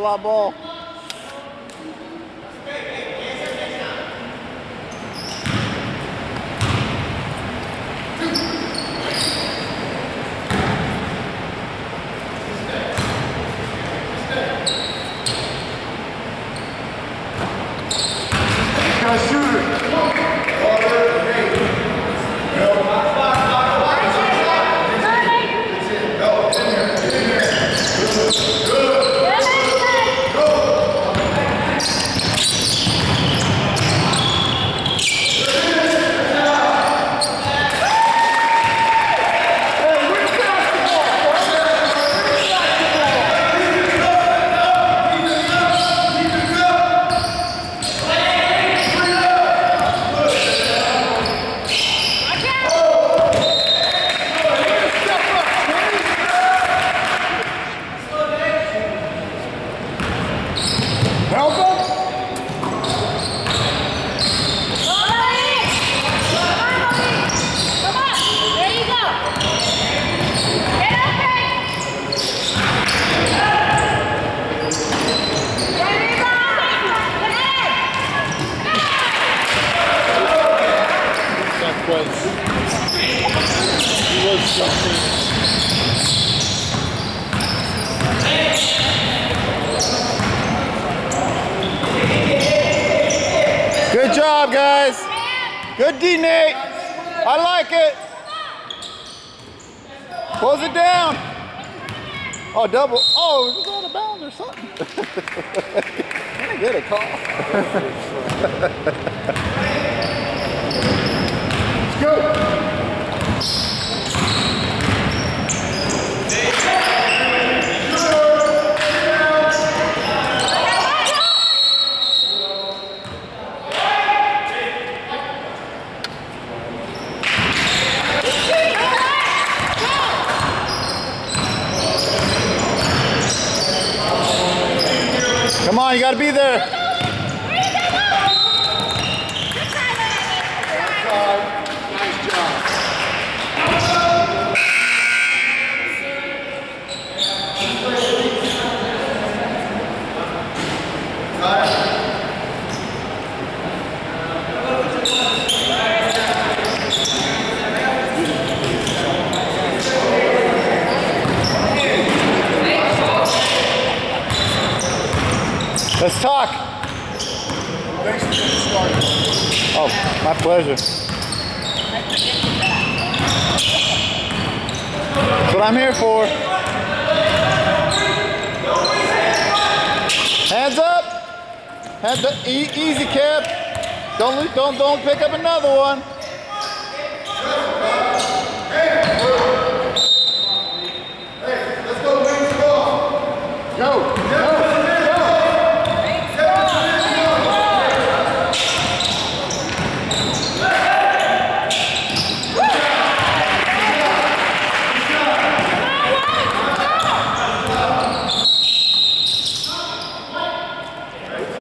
live ball. Good job, guys. Good D, Nate. I like it. Close it down. Oh, double. Oh, it was out of bounds or something. Can I get a call? Let's go. Come on, you gotta be there. Nice job. Let's talk. Thanks for getting started. Oh, my pleasure. That's what I'm here for. Hands up. Hands up. Easy, Kev. Don't pick up another one.